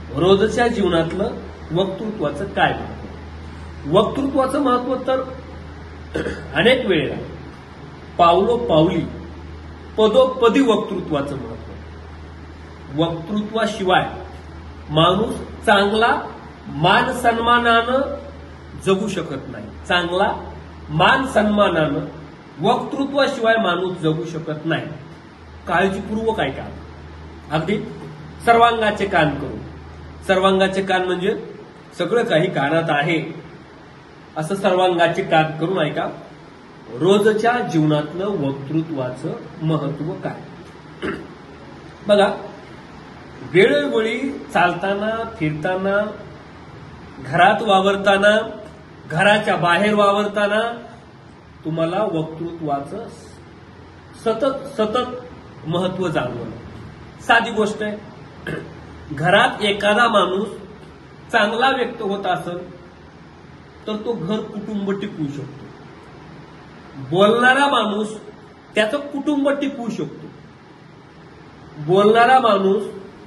रोजच्या जीवनातलं वक्तृत्वाचं काय महत्व? वक्तृत्वाचं महत्व तर अनेक वेळेला पावलोपावली पदोपदी वक्तृत्वाचं महत्व. वक्तृत्वाशिवाय माणूस चांगला मान सन्मानानं जगू शकत नाही. चांगला मान सन्मानानं वक्तृत्वाशिवाय माणूस जगू शकत नाही. काळजीपूर्वक ऐका. अगदी सर्वांगाचे कान करू. सर्वांगाचे कान म्हणजे सगळं काही कानात आहे असं सर्वांगाचे कान करून ऐका. रोजच्या जीवनातलं वक्तृत्वाचं महत्व काय? बघा, वेळोवेळी चालताना, फिरताना, घरात वावरताना, घराच्या बाहेर वावरताना तुम्हाला वक्तृत्वाचं सतत सतत महत्व जाणवलं. साधी गोष्ट आहे. घरात एखादा माणूस चांगला व्यक्त होत असेल तर तो घर कुटुंब टिकवू शकतो. बोलणारा माणूस त्याचं कुटुंब टिकवू शकतो. बोलणारा माणूस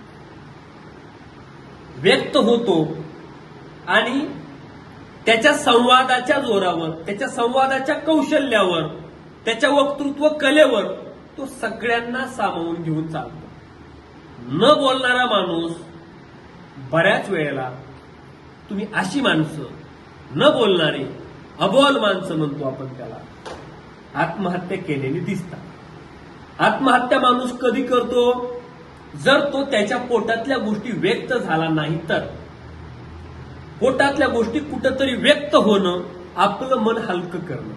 व्यक्त होतो आणि त्याच्या संवादाच्या जोरावर, त्याच्या संवादाच्या कौशल्यावर, त्याच्या वक्तृत्व कलेवर तो सगळ्यांना सामावून घेऊन चालतो. न बोलणारा माणूस बऱ्याच वेळेला तुम्ही अशी माणसं, न बोलणारी अबोल माणसं म्हणतो आपण त्याला, आत्महत्या केलेली दिसतात. आत्महत्या माणूस कधी करतो? जर तो त्याच्या पोटातल्या गोष्टी व्यक्त झाला नाही तर. पोटातल्या गोष्टी कुठंतरी व्यक्त होणं, आपलं मन हलकं करणं.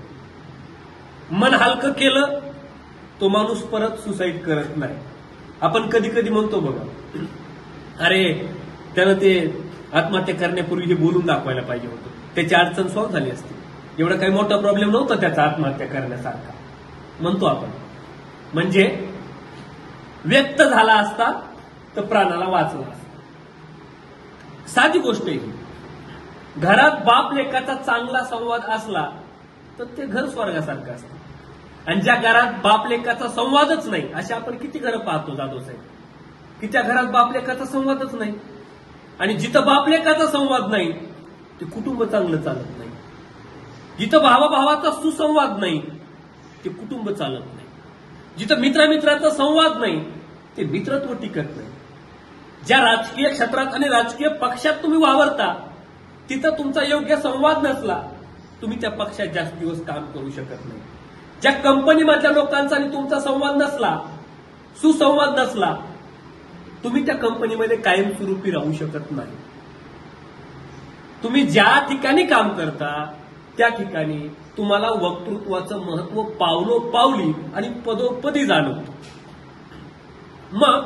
मन हलकं केलं तो माणूस परत सुसाईड करत नाही. आपण कधी कधी म्हणतो बघा, अरे त्यानं ते आत्महत्या करण्यापूर्वी हे बोलून दाखवायला पाहिजे होतं, त्याची अडचण सॉल्व्ह झाली असती. एवढा काही मोठा प्रॉब्लेम नव्हता त्याचा आत्महत्या करण्यासारखा म्हणतो आपण. म्हणजे व्यक्त झाला असता तर प्राणाला वाचला असता. साधी गोष्ट आहे. घरात बाप लेकाचा चांगला संवाद असला तर ते घर स्वर्गासारखं असतं. आणि ज्या घरात बाप लेकाचा संवादच नाही, अशा आपण किती घरं पाहतो जाधव साहेब, की त्या घरात बाप लेकाचा संवादच नाही. आणि जिथं बाप लेकाचा संवाद नाही ते कुटुंब चांगलं चालत नाही. जिथं भावाभावाचा सुसंवाद नाही ते कुटुंब चालत नाही. जिथं मित्रामित्राचा संवाद नाही ते मित्रत्व टिकत नाही. ज्या राजकीय क्षेत्रात आणि राजकीय पक्षात तुम्ही वावरता तिथं तुमचा योग्य संवाद नसला, तुम्ही त्या पक्षात जास्त दिवस काम करू शकत नाही. ज्या कंपनीमधल्या लोकांचा आणि तुमचा संवाद नसला, सुसंवाद नसला, तुम्ही त्या कंपनीमध्ये कायमस्वरूपी राहू शकत नाही. तुम्ही ज्या ठिकाणी काम करता त्या ठिकाणी तुम्हाला वक्तृत्वाचं महत्व पावलोपावली आणि पदोपदी जाणवतं. मग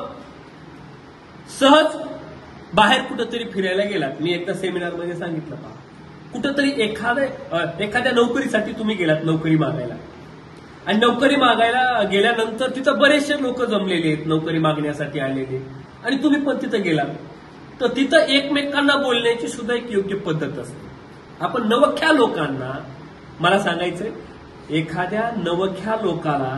सहज बाहेर कुठंतरी फिरायला गेलात. मी एकदा सेमिनारमध्ये सांगितलं पहा, कुठंतरी एखाद्या नोकरीसाठी तुम्ही गेलात नोकरी मागायला, आणि नोकरी मागायला गेल्यानंतर तिथं बरेचसे लोक जमलेले आहेत नोकरी मागण्यासाठी आलेले, आणि तुम्ही पण तिथं गेलात तर तिथं एकमेकांना बोलण्याची सुद्धा एक योग्य पद्धत असते. आपण नवख्या लोकांना, मला सांगायचंय, एखाद्या नवख्या लोकाला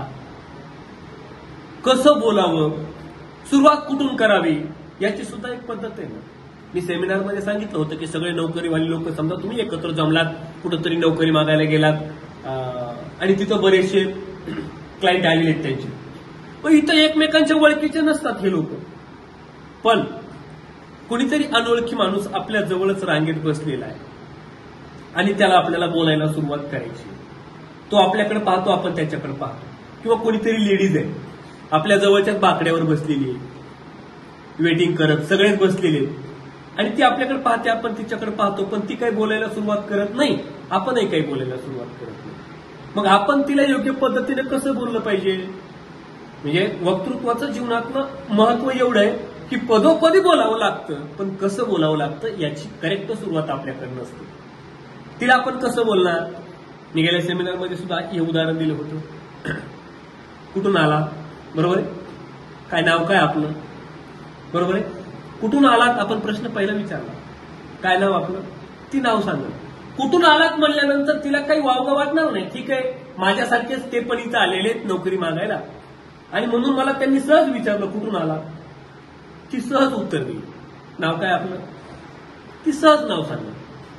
कसं बोलावं, सुरुवात कुठून करावी याची सुद्धा एक पद्धत आहे ना. मी सेमिनारमध्ये सांगितलं होतं की सगळे नोकरीवाले लोक, समजा तुम्ही एकत्र जमलात, कुठंतरी नोकरी मागायला गेलात आणि तिथं बरेचसे क्लायंट आलेले आहेत त्यांचे, पण इथं एकमेकांच्या ओळखीचे नसतात हे लोक. पण कुणीतरी अनोळखी माणूस आपल्या जवळच रांगेत बसलेला आहे आणि त्याला आपल्याला बोलायला सुरुवात करायची. तो आपल्याकडे पाहतो, आपण त्याच्याकडे पाहतो. किंवा कोणीतरी लेडीज आहे आपल्या जवळच्याच बाकड्यावर बसलेली आहे, वेटिंग करत, सगळेच बसलेले, आणि ती आपल्याकडे पाहते, आपण तिच्याकडे पाहतो, पण ती काही बोलायला सुरुवात करत नाही, आपणही काही बोलायला सुरुवात करत नाही. मग आपण तिला योग्य पद्धतीने कसं बोललं पाहिजे? म्हणजे वक्तृत्वाचं जीवनातलं महत्व एवढं आहे की पदोपदी बोलावं लागतं, पण कसं बोलावं लागतं याची करेक्ट सुरुवात आपल्याकडनं असते. तिला आपण कसं बोलणार? मी गेल्या सेमिनारमध्ये सुद्धा हे उदाहरण दिलं होतं. कुठून आला, बरोबर आहे, काय नाव काय आपलं, बरोबर आहे, कुठून आलात आपण प्रश्न पहिला विचारला, काय नाव आपलं, ती नाव सांगा. कुठून आलात म्हणल्यानंतर तिला काही वावगं वाटणार नाही. ठीक आहे, माझ्यासारखेच ते पण इथं आलेले आहेत नोकरी मागायला, आणि म्हणून मला त्यांनी सहज विचारलं कुठून आला, ती सहज उत्तर दिली. नाव काय आपलं? ती सहज नाव सांगा.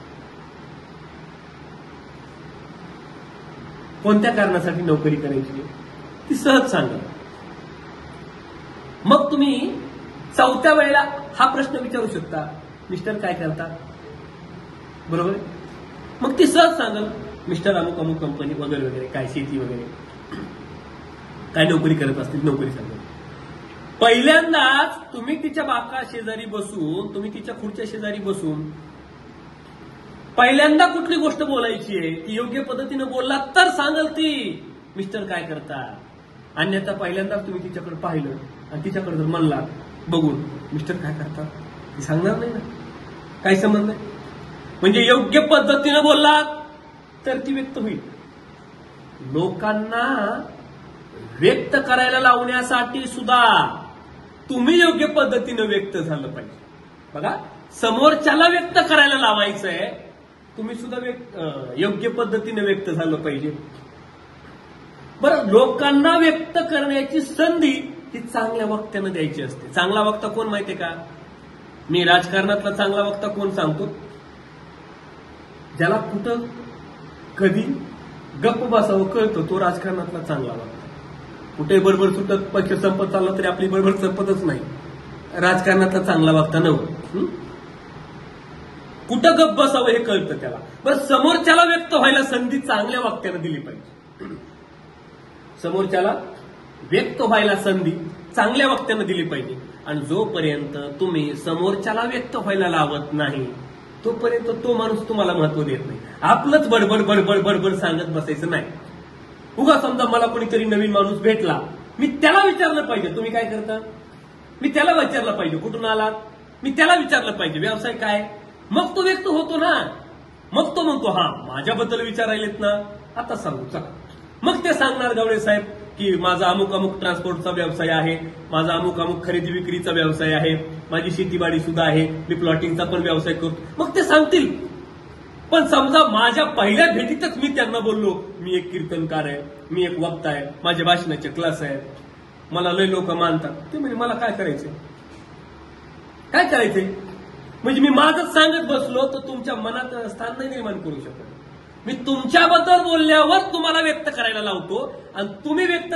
कोणत्या कारणासाठी नोकरी करायची ती सहज सांगा. मग तुम्ही चौथ्या वेळेला हा प्रश्न विचारू शकता, मिस्टर काय करतात? बरोबर आहे. मग ती सहज सांगाल, मिस्टर अमुक अमुक कंपनी वगैरे वगैरे, काय शेती वगैरे, काय नोकरी करत असतील, नोकरी सांगा. पहिल्यांदाच तुम्ही तिच्या बाका शेजारी बसून, तुम्ही तिच्या खुर्च्या शेजारी बसून पहिल्यांदा कुठली गोष्ट बोलायची आहे ती योग्य पद्धतीने बोललात तर सांगाल ती मिस्टर काय करतात. अन्यथा पहिल्यांदाच तुम्ही तिच्याकडे पाहिलं आणि तिच्याकडे जर म्हणला बघून मिस्टर काय करतात ती सांगणार नाही ना. काय संबंध नाही. म्हणजे योग्य पद्धतीने बोललात तर ती व्यक्त होईल. लोकांना व्यक्त करायला लावण्यासाठी सुद्धा तुम्ही योग्य पद्धतीने व्यक्त झालं पाहिजे. बघा, समोरच्याला व्यक्त करायला लावायचंय, तुम्ही सुद्धा योग्य पद्धतीने व्यक्त झालं पाहिजे. बरं, लोकांना व्यक्त करण्याची संधी ही चांगल्या वक्त्यानं द्यायची असते. चांगला वक्ता कोण माहितीये का? मी राजकारणातला चांगला वक्ता कोण सांगतो? ज्याला कुठं कधी गप्प बसावं कळतं तो राजकारणातला चांगला वक्ता. कुठे बडबड सुटत पक्ष संपत चालला तरी आपली बडबड संपतच नाही. राजकारणातला चांगला वक्ता नव्हतं. कुठं गप्प बसावं हे कळतं त्याला. बरं, समोरच्याला व्यक्त व्हायला संधी चांगल्या वक्त्यानं दिली पाहिजे. समोरच्याला व्यक्त व्हायला संधी चांगल्या वक्त्यानं दिली पाहिजे. आणि जोपर्यंत तुम्ही समोरच्याला व्यक्त व्हायला लावत नाही तोपर्यंत तो माणूस तुम्हाला महत्व देत नाही. आपलंच बडबड बडबड बडबड सांगत बसायचं नाही. उगा समजा मला कोणीतरी नवीन माणूस भेटला, मी त्याला विचारलं पाहिजे तुम्ही काय करता. मी त्याला विचारलं पाहिजे कुठून आलात, मी त्याला विचारलं पाहिजे व्यवसाय काय. मग तो व्यक्त होतो ना. मग तो म्हणतो हा माझ्याबद्दल विचारायलेत ना, आता सांगू चला. मग ते सांगणार गवळे साहेब की माझा अमुक अमुक ट्रान्सपोर्टचा व्यवसाय आहे, माझा अमुक अमुक खरेदी विक्रीचा व्यवसाय आहे, माझी शेतीबाडी सुद्धा आहे, मी प्लॉटिंगचा पण व्यवसाय करतो. मग ते सांगतील. पण समजा माझ्या पहिल्या भेटीतच मी त्यांना बोललो मी एक कीर्तनकार आहे, मी एक वक्ता आहे, माझ्या भाषणाचे क्लास आहे, मला लय लोक मानतात, ते म्हणजे मला काय करायचंय, काय करायचंय. म्हणजे मी माझंच सांगत बसलो तर तुमच्या मनात स्थान नाही निर्माण करू शकत. मी तुमच्याबद्दल बोलल्यावर तुम्हाला व्यक्त करायला लावतो आणि तुम्ही व्यक्त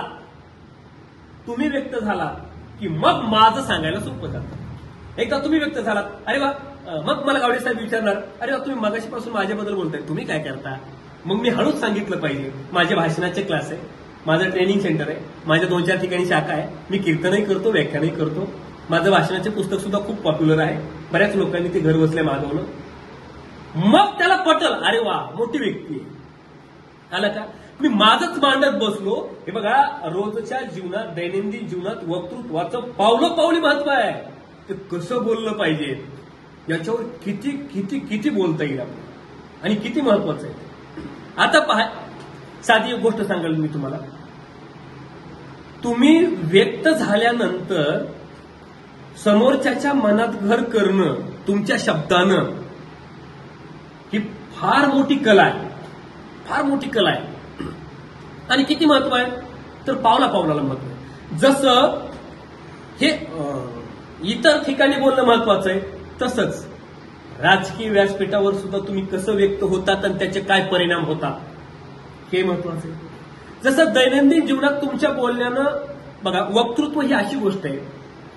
झाला की मग माझं सांगायला सोपं जातं. एकदा तुम्ही व्यक्त झालात, अरे वा, मग मला गावडे साहेब विचारणार, अरे वा तुम्ही मगाशीपासून माझ्याबद्दल बोलताय, तुम्ही काय करता. मग मी हळूच सांगितलं पाहिजे माझे भाषणाचे क्लास आहे, माझं ट्रेनिंग सेंटर आहे, माझ्या 2-4 ठिकाणी शाखा आहे, मी कीर्तनही करतो, व्याख्यानही करतो, माझं भाषणाचे पुस्तक सुद्धा खूप पॉप्युलर आहे, बऱ्याच लोकांनी ते घर बसल्या मागवलं. मग त्याला पटल, अरे वा मोठी व्यक्ती आहे. आलं का. मी माझंच मांडत बसलो. हे बघा, रोजच्या जीवनात, दैनंदिन जीवनात वक्तृत्वाचं पावलोपावली महत्व आहे. ते कसं बोललं पाहिजे याच्यावर किती किती किती बोलता येईल आपण आणि किती महत्वाचं आहे. आता पहा, साधी एक गोष्ट सांगाल मी तुम्हाला. तुम्ही व्यक्त झाल्यानंतर समोरच्याच्या मनात घर करणं तुमच्या शब्दानं ही फार मोठी कला आहे, फार मोठी कला आहे. आणि किती महत्व आहे तर पावला पावलाला महत्व आहे. जसं हे इतर ठिकाणी बोलणं महत्वाचं आहे तसंच राजकीय व्यासपीठावर सुद्धा तुम्ही कसं व्यक्त होतात आणि त्याचे काय परिणाम होतात हे महत्वाचं आहे. जसं दैनंदिन जीवनात तुमच्या बोलण्यानं बघा, वक्तृत्व ही अशी गोष्ट आहे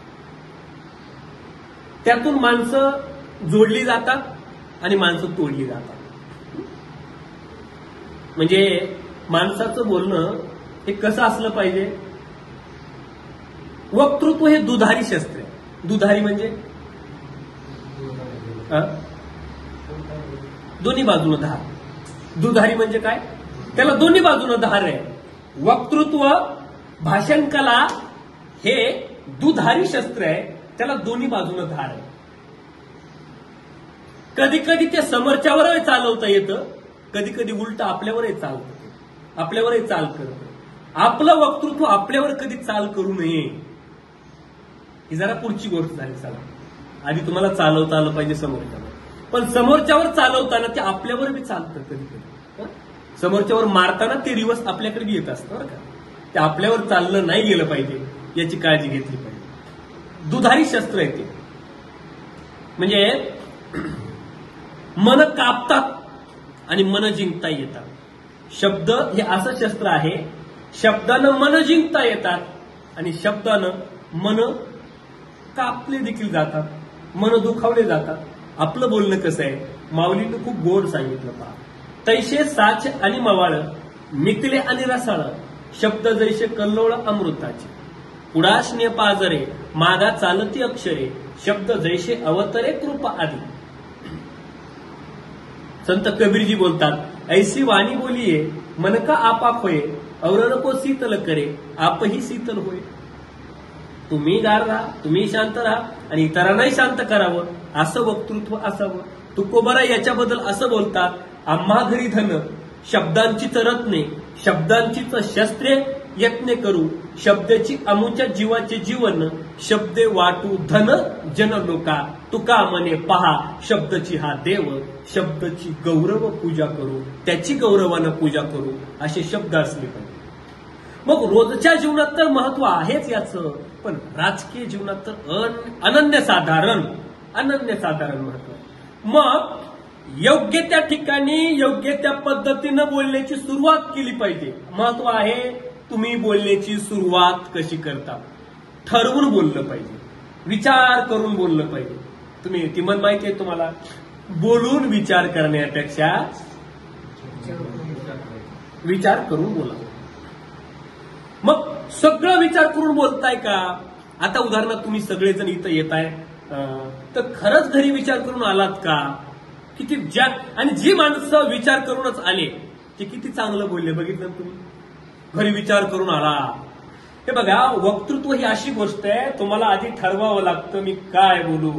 त्यातून माणसं जोडली जातात आणि माणसं तोडली जातात. म्हणजे माणसाचं बोलणं हे कसं असलं पाहिजे. वक्तृत्व हे दुधारी शस्त्र आहे. दुधारी म्हणजे दोन्ही बाजूनं धार. दुधारी म्हणजे काय, त्याला दोन्ही बाजूनं धार आहे. वक्तृत्व, भाषण कला हे दुधारी शस्त्र आहे, त्याला दोन्ही बाजूनं धार आहे. कधी कधी ते समोरच्यावरही चालवता येतं, कधी कधी उलट आपल्यावरही चालतं, आपल्यावरही चाल करतं. आपलं वक्तृत्व आपल्यावर कधी चाल करू नये ही जरा पुढची गोष्ट झाली. चला, आधी तुम्हाला चालवता आलं पाहिजे समोरच्यावर, पण समोरच्यावर चालवताना ते आपल्यावर बी चालतं. कधी कधी समोरच्यावर मारताना ते रिवर्स आपल्याकडे बी येत असतं बरं का. ते आपल्यावर चाललं नाही गेलं पाहिजे याची काळजी घेतली पाहिजे. दुधारी शस्त्र आहे ते. म्हणजे मन कापतात आणि मन जिंकता येतात. शब्द हे असं शस्त्र आहे, शब्दानं मन जिंकता येतात आणि शब्दानं मन कापले देखील जातात, मन दुखावले जातात. आपलं बोलणं कसं आहे, माऊलीनं खूप गोड सांगितलं पहा. तैसे साच आणि मवाळ, मिकले आणि रसाळ, शब्द जैसे कल्लोळ अमृताचे. पुडाशने पाजरे, मागा चालती अक्षरे, शब्द जैसे अवतरे कृपा आदी. संत कबीरजी बोलतात, ऐसी वाणी बोलिये मन का आपा होय, और को शीतल करे आपही शीतल होय. तुम्ही गार राहा, तुम्ही शांत राहा आणि इतरांनाही शांत करावं, असं वक्तृत्व असावं. तुकोबारा याच्याबद्दल असं बोलतात, आम्हा घरी धन, शब्दांचीच रत्ने, शब्दांचीच शस्त्रे, यत्ने करू, शब्दाची अमुच्या जीवाचे जीवन, शब्दे वाटू धन जन लोका, तुका मने पहा, शब्दची हा देव, शब्दची गौरव पूजा करू, त्याची गौरवानं पूजा करू, असे शब्द असले पाहिजे. मग रोजच्या जीवनात तर महत्व आहेच याचं, पण राजकीय जीवनात तर अनन्यसाधारण महत्व. मग योग्य त्या ठिकाणी योग्य त्या पद्धतीनं बोलण्याची सुरुवात केली पाहिजे. महत्व आहे तुम्ही बोलण्याची सुरुवात कशी करता, ठरवून बोललं पाहिजे, विचार करून बोललं पाहिजे. तुम्ही ती मन माहिती आहे तुम्हाला, बोलून विचार करण्यापेक्षा विचार करून बोला. मग सगळं विचार करून बोलताय का? आता उदाहरणार्थ तुम्ही सगळेजण इथं येताय, तर खरंच घरी विचार करून आलात का? किती आणि जी माणसं विचार करूनच आले ते किती चांगलं बोलले बघितलं तुम्ही. घरी विचार करून आला. हे बघा, वक्तृत्व ही अशी गोष्ट आहे, तुम्हाला आधी ठरवावं लागतं मी काय बोलू.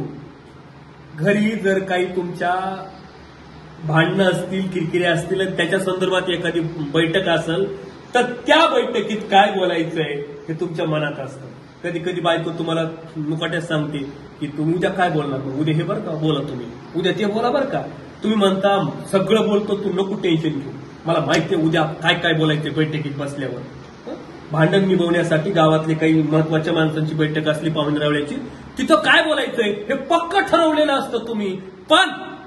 घरी जर काही तुमच्या भांडणं असतील, किरकिऱ्या असतील, त्याच्या संदर्भात एखादी बैठक असेल, तर त्या बैठकीत काय बोलायचंय हे तुमच्या मनात असतं. कधी कधी बायको तुम्हाला मुकाट्यात सांगते की तुम्ही उद्या काय बोलणार, उद्या हे बरं का बोला, तुम्ही उद्या ते बोला बरं का. तुम्ही म्हणता सगळं बोलतो, तू नको टेन्शन घेऊ, मला माहिती आहे उद्या काय काय बोलायचं बैठकीत बसल्यावर. भांडण निभवण्यासाठी गावातले काही महत्वाच्या माणसांची बैठक असली पाहुणरावळ्याची, तिथं काय बोलायचंय हे पक्क ठरवलेलं असतं तुम्ही. पण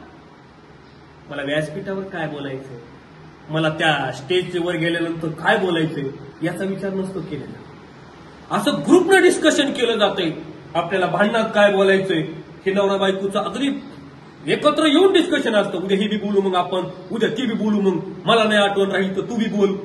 मला व्यासपीठावर काय बोलायचंय, मला त्या स्टेजवर गेल्यानंतर काय बोलायचंय याचा विचार नसतो केलेला. असं ग्रुपनं डिस्कशन केलं जातंय. आपल्याला भांडणात काय बोलायचंय हे नवरा बायकोचं अगदी एकत्र येऊन डिस्कशन असतं. उद्या ही बी बोलू, मग आपण उद्या ती बी बोलू, मग मला नाही आठवण राहील तर तू बी बोल.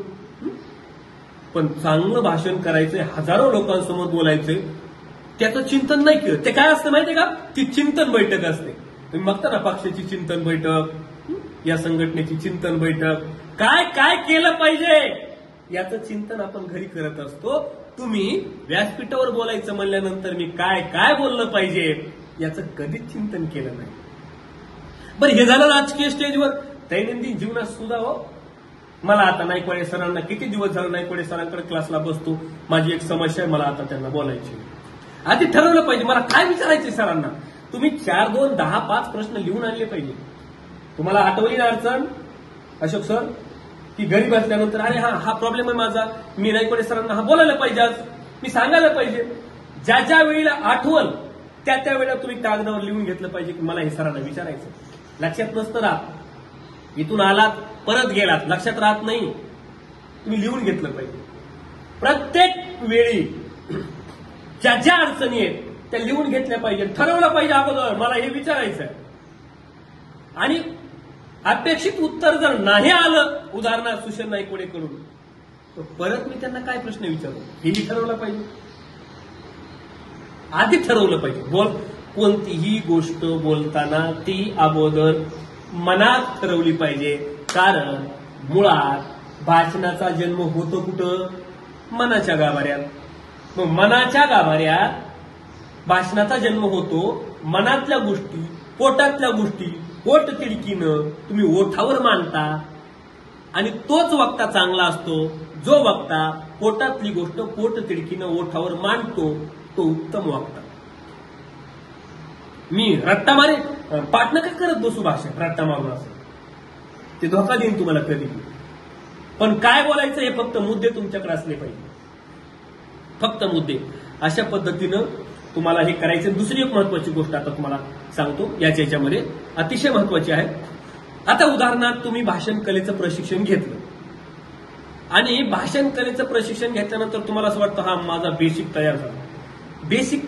पण चांगलं भाषण करायचंय, हजारो लोकांसमोर बोलायचंय, त्याचं चिंतन नाही केलं. ते काय असतं माहितीये का, ती चिंतन बैठक असते. तुम्ही बघता ना, पक्षाची चिंतन बैठक, या संघटनेची चिंतन बैठक, काय काय केलं पाहिजे याचं चिंतन आपण घरी करत असतो. तुम्ही व्यासपीठावर बोलायचं म्हणल्यानंतर मी काय काय बोललं पाहिजे याचं कधीच चिंतन केलं नाही. बरं, हे झालं राजकीय स्टेजवर. दैनंदिन जीवनात सुद्धा हो, मला आता नाईकवाडे सरांना किती दिवस झालं नाईकवाडे सरांकडे क्लासला बसतो, माझी एक समस्या आहे, मला आता त्यांना बोलायची. आधी ठरवलं पाहिजे मला काय विचारायचे सरांना. तुम्ही 4, 2, 10, 5 प्रश्न लिहून आणले पाहिजे. तुम्हाला आठवली ना अडचण अशोक सर, की घरी बसल्यानंतर अरे हा प्रॉब्लेम आहे माझा, मी नाईकवाडे सरांना हा बोलायला पाहिजे, आज मी सांगायला पाहिजे. ज्या ज्या वेळेला आठवल त्या त्या वेळेला तुम्ही कागदावर लिहून घेतलं पाहिजे की मला हे सरांना विचारायचं. लक्षात नसतं राहत, इथून आलात परत गेलात, लक्षात राहत नाही. तुम्ही लिहून घेतलं पाहिजे. प्रत्येक वेळी ज्या ज्या अडचणी आहेत त्या लिहून घेतल्या पाहिजे. ठरवलं पाहिजे अगोदर मला हे विचारायचं आहे. आणि अपेक्षित उत्तर जर नाही आलं, उदाहरणार्थ सुशील नाईकवाडे कडून, तर परत मी त्यांना काय प्रश्न विचारू हेही ठरवलं पाहिजे. आधी ठरवलं पाहिजे. कोणतीही गोष्ट बोलताना ती अगोदर मनात ठरवली पाहिजे. कारण मुळात भाषणाचा जन्म होतो कुठं? मनाच्या गाभाऱ्यात. मग मनाच्या गाभाऱ्यात भाषणाचा जन्म होतो. मनातल्या गोष्टी, पोटातल्या गोष्टी पोट तिडकीनं तुम्ही ओठावर मांडता आणि तोच वक्ता चांगला असतो जो वक्ता पोटातली गोष्ट पोट तिडकीनं ओठावर मांडतो, तो उत्तम वक्ता. मी रट्टा मारे पाठ नका करत बसू भाषण रट्टा मारून, असं ते धोका देईन तुम्हाला कधी. पण काय बोलायचं हे फक्त मुद्दे तुमच्याकडे असले पाहिजे, फक्त मुद्दे. अशा पद्धतीनं तुम्हाला हे करायचं. दुसरी एक महत्वाची गोष्ट आता तुम्हाला सांगतो याच्यामध्ये अतिशय महत्वाची आहे. आता उदाहरणार्थ तुम्ही भाषण कलेचं प्रशिक्षण घेतलं आणि भाषण कलेचं प्रशिक्षण घेतल्यानंतर तुम्हाला असं वाटतं हा माझा बेसिक तयार झाला. बेसिक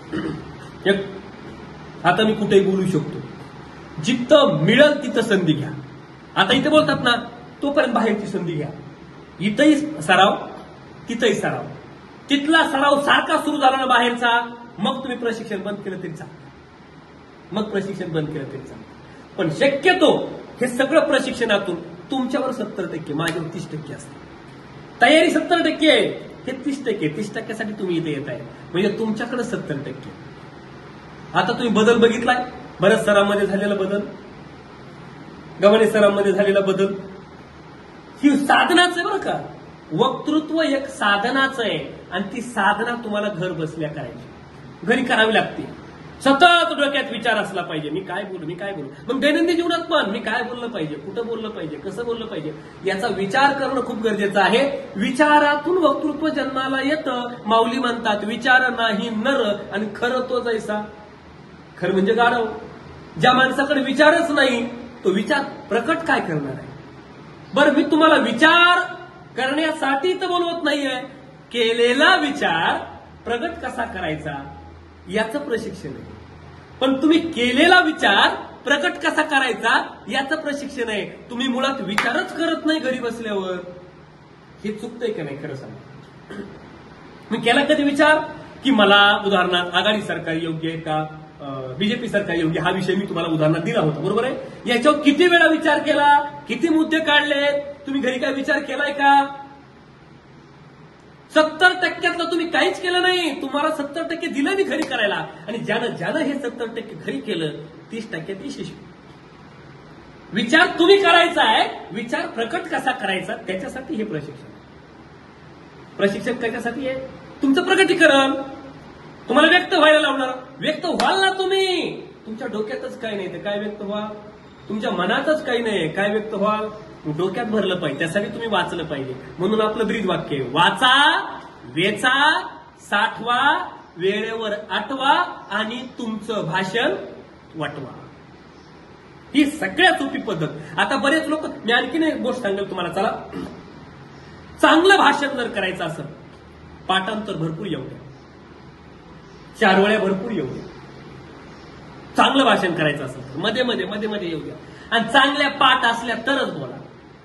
आता मी कुठेही बोलू शकतो. जिथं मिळेल तिथं संधी घ्या. आता इथे बोलतात ना तोपर्यंत बाहेरची संधी घ्या. इथंही सराव तिथंही सराव. तिथला सराव सारखा सुरू झाला ना बाहेरचा, मग तुम्ही प्रशिक्षण बंद केलं तरी चालतं. मग प्रशिक्षण बंद केलं तरी चालतं. पण शक्यतो हे सगळं प्रशिक्षणातून तुमच्यावर 70%, माझ्यावर 30% असते. तयारी 70% आहे, हे 30%. 30%साठी तुम्ही इथे येत आहे म्हणजे तुमच्याकडे 70%. आता तुम्ही बदल बघितलाय, बऱ्याच सरांमध्ये झालेला बदल, गव्हाणे सरांमध्ये झालेला बदल. ही साधनाच आहे बरं का. वक्तृत्व एक साधनाच आहे आणि ती साधना तुम्हाला घर बसल्या करायची, घरी करावी लागते. सतत डोक्यात विचार असला पाहिजे, मी काय बोलू. मग दैनंदिन जीवनात पण मी काय बोललं पाहिजे, कुठं बोललं पाहिजे, कसं बोललं पाहिजे, याचा विचार करणं खूप गरजेचं आहे. विचारातून वक्तृत्व जन्माला येतं. माऊली म्हणतात विचार नाही नर आणि खरं तो जैसा. खरं म्हणजे गाढव. ज्या माणसाकडे विचारच नाही तो विचार प्रकट काय करणार आहे. बरं, मी तुम्हाला विचार करण्यासाठी तर बोलवत नाहीये. केलेला विचार प्रगट कसा करायचा याचं प्रशिक्षण आहे. पण तुम्ही केलेला विचार प्रकट कसा करायचा याचं प्रशिक्षण आहे. तुम्ही मुळात विचारच करत नाही घरी बसल्यावर. हे चुकतंय का नाही खरं सांगा. मी केला कधी विचार की मला उदाहरणार्थ आघाडी सरकार योग्य आहे का, बीजेपी सरकार योग्य, हा विषय मी तुम्हाला उदाहरणात दिला होता, बरोबर आहे. याच्यावर किती वेळा विचार केला, किती मुद्दे काढले, तुम्ही घरी काय विचार केलाय का. 70%तलं तुम्ही काहीच केलं नाही. तुम्हाला 70% दिलं मी घरी करायला. आणि ज्यानं हे 70% घरी केलं 30% यशस्वी. विचार तुम्ही करायचा आहे, विचार प्रकट कसा करायचा त्याच्यासाठी हे प्रशिक्षण. प्रशिक्षण कशासाठी आहे, तुमचं प्रकटीकरण. तुम्हाला व्यक्त व्हायला लावणार. व्यक्त व्हाल ना तुम्ही. तुमच्या डोक्यातच काही नाही तर काय व्यक्त व्हा. तुमच्या मनातच काही नाही काय व्यक्त व्हाल. डोक्यात भरलं पाहिजे, त्यासाठी तुम्ही वाचलं पाहिजे. म्हणून आपलं ब्रीद वाक्य आहे, वाचा, वेचा, साठवा, वेळेवर आठवा आणि तुमचं भाषण वाटवा. ही सगळ्यात सोपी पद्धत. आता बरेच लोक, मी आणखीन एक गोष्ट सांगेल तुम्हाला. चला, चांगलं भाषण जर करायचं असेल, पाठांतर भरपूर येऊ द्या, 4 वेळा भरपूर येऊ द्या. चांगलं भाषण करायचं असेल तर मध्ये येऊ द्या. आणि चांगल्या पाठ असल्या तरच बोला.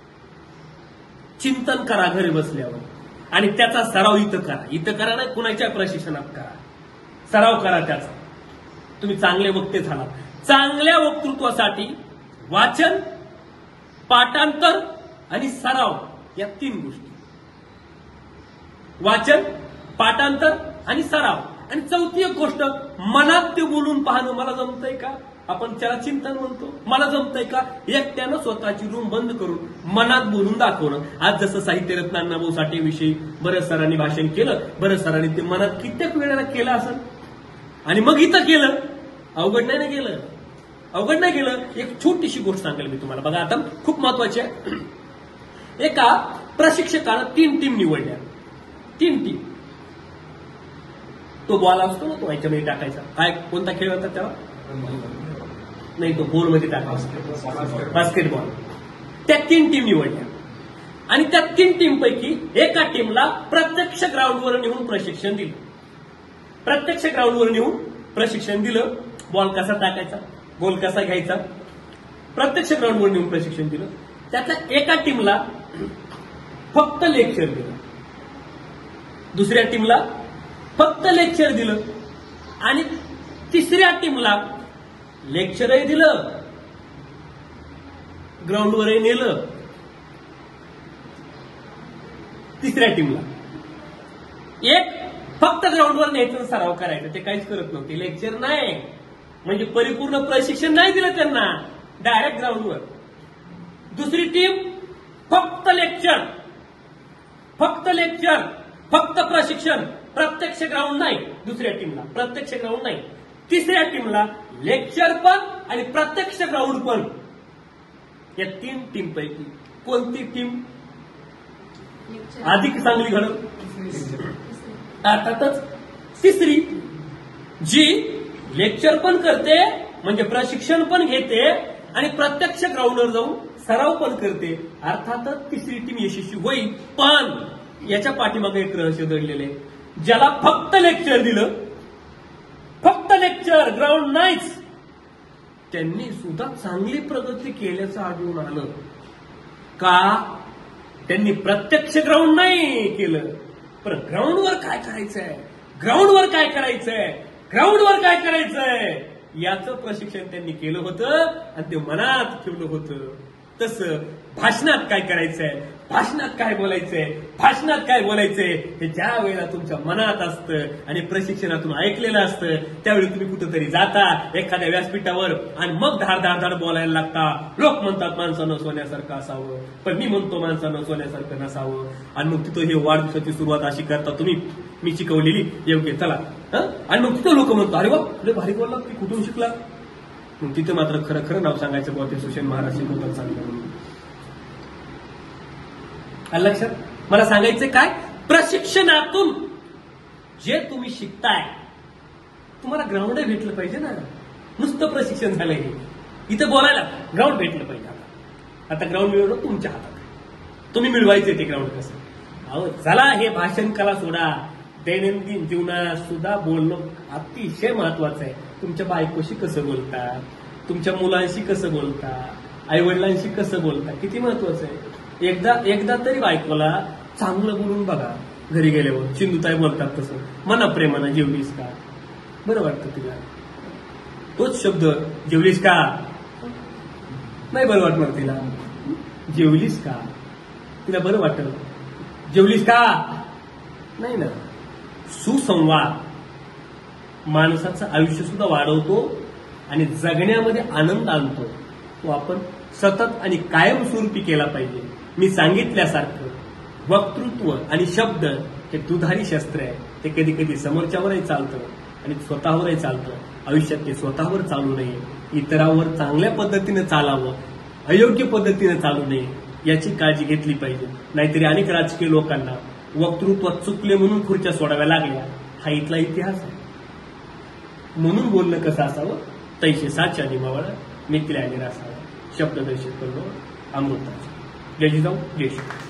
चिंतन करा घरी बसल्यावर आणि त्याचा सराव इथं करा नाही, कुणाच्या प्रशिक्षणात करा. सराव करा त्याचा. तुम्ही चांगले वक्ते झाला. चांगल्या वक्तृत्वासाठी वाचन, पाठांतर आणि सराव या 3 गोष्टी. वाचन, पाठांतर आणि सराव. आणि चौथी एक गोष्ट, मनात ते बोलून पाहणं. मला जमतंय का, आपण त्याला चिंतन म्हणतो. मला जमतंय का, एकट्यानं स्वतःची रूम बंद करून मनात बोलून दाखवणं. आज जसं साहित्यरत्न अण्णाभाऊ साठेविषयी बऱ्याच सरांनी भाषण केलं, बऱ्याच सरांनी ते मनात कित्येक वेळेला केलं असेल आणि मग इथं केलं. अवघड नाही केलं. एक छोटीशी गोष्ट सांगेल मी तुम्हाला. बघा, आता खूप महत्वाची आहे. एका प्रशिक्षकानं 3 टीम निवडल्या. 3 टीम. तो बॉल असतो ना, तो याच्यामध्ये टाकायचा. काय, कोणता खेळ होता त्याला, नाही तो गोलमध्ये टाकायचा, बास्केटबॉल. त्या 3 टीम निवडल्या आणि त्या 3 टीम पैकी एका टीमला प्रत्यक्ष ग्राउंडवर नेऊन प्रशिक्षण दिलं. बॉल कसा टाकायचा, गोल कसा घ्यायचा, प्रत्यक्ष ग्राउंडवर नेऊन प्रशिक्षण दिलं. त्यातल्या एका टीमला फक्त लेक्चर दिलं, दुसऱ्या टीमला फक्त लेक्चर दिलं आणि तिसऱ्या टीमला लेक्चरही दिलं, ग्राउंडवरही नेलं. तिसऱ्या टीमला एक फक्त ग्राउंडवर न्यायचं, सराव करायचा. ते काहीच करत नव्हते, लेक्चर नाही, म्हणजे परिपूर्ण प्रशिक्षण नाही दिलं त्यांना, डायरेक्ट ग्राउंडवर. दुसरी टीम फक्त लेक्चर, फक्त प्रशिक्षण, प्रत्यक्ष ग्राउंड नाही. दुसऱ्या टीमला प्रत्यक्ष ग्राउंड नाही. तिसऱ्या टीमला लेक्चर पण आणि प्रत्यक्ष ग्राउंड पण. या 3 टीम पैकी कोणती टीम अधिक चांगली घडल? अर्थातच तिसरी. जी लेक्चर पण करते, म्हणजे प्रशिक्षण पण घेते आणि प्रत्यक्ष ग्राउंडवर जाऊन सराव पण करते. अर्थातच तिसरी टीम यशस्वी होईल. पण याच्या पाठीमागे एक रहस्य दडलेले आहे. ज्याला फक्त लेक्चर दिलं, फक्त लेक्चर, ग्राउंड नाहीच, त्यांनी सुद्धा चांगली प्रगती केल्याचं आढळून आलं. का? त्यांनी प्रत्यक्ष ग्राउंड नाही केलं, पण ग्राउंडवर काय करायचंय, ग्राउंडवर काय करायचंय, ग्राउंडवर काय करायचंय याचं प्रशिक्षण त्यांनी केलं होतं आणि ते मनात ठेवलं होतं. तसं भाषणात काय करायचंय, भाषणात काय बोलायचंय, भाषणात काय बोलायचंय हे ज्या वेळेला तुमच्या मनात असतं आणि प्रशिक्षणातून ऐकलेलं असतं, त्यावेळी तुम्ही कुठंतरी जाता एखाद्या व्यासपीठावर आणि मग धाड धाड धाड बोलायला लागता. लोक म्हणतात माणसानं सोन्यासारखं असावं, पण मी म्हणतो माणसानं सोन्यासारखं नसावं. आणि मग तिथं हे वाढदिवसाची सुरुवात अशी करता तुम्ही, मी शिकवलेली योग्य, चला. आणि मग तिथं लोक म्हणतो, अरे वा तुला भारी बोलला, की कुठून शिकला. मग तिथे मात्र खरं खरं नाव सांगायचं बुवा, ते सुषेण महाराज शिकवतात सांगतात म्हणून. लक्षात? मला सांगायचं काय, प्रशिक्षणातून जे तुम्ही शिकताय तुम्हाला ग्राउंड भेटलं पाहिजे ना. नुसतं प्रशिक्षण झालंय हे, इथं बोलायला ग्राउंड भेटलं पाहिजे. आता ग्राउंड मिळवणं तुमच्या हातात, तुम्ही मिळवायचे ते ग्राउंड कसं. अहो चला, हे भाषण कला सोडा, दैनंदिन जीवनात सुद्धा बोलणं अतिशय महत्वाचं आहे. तुमच्या बायकोशी कसं बोलता, तुमच्या मुलांशी कसं बोलता, आई वडिलांशी कसं बोलता, किती महत्वाचं आहे. एकदा तरी बायकोला चांगलं बोलून बघा. घरी गेल्यावर सिंधुताई बोलतात तसं, मना प्रेमानं जेवलीस का, बरं वाटतं तिला. तोच शब्द जेवलीस का, नाही बरं वाटणार तिला. जेवलीस का, तिला बरं वाटलं. जेवलीस का, नाही ना. सुसंवाद माणसाचं आयुष्य सुद्धा वाढवतो आणि जगण्यामध्ये आनंद आणतो. तो आपण सतत आणि कायमस्वरूपी केला पाहिजे. मी सांगितल्यासारखं वक्तृत्व आणि शब्द हे दुधारी शस्त्र आहे. ते कधी कधी समोरच्यावरही चालतं आणि स्वतःवरही चालतं. आयुष्यात ते स्वतःवर चालू नये, इतरांवर चांगल्या पद्धतीने चालावं, अयोग्य पद्धतीने चालू नये याची काळजी घेतली पाहिजे. नाहीतरी अनेक राजकीय लोकांना वक्तृत्वात चुकले म्हणून खुर्च्या सोडाव्या लागल्या. हा इथला इतिहास आहे. म्हणून बोलणं कसं असावं, तैसे साच्या निमावळ मित्र आणि रासावं, शब्द दर्शित करणं अमृताचं. जय जिजाऊ, जय श्री.